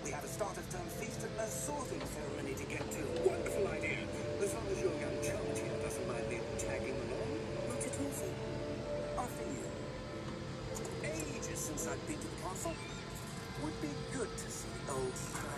We have a start-of-term feast and a sorting ceremony to get to. Wonderful idea. As long as your young charge here doesn't mind me tagging along. Not at all, sir. After you. Ages since I've been to the castle. Would be good to see the old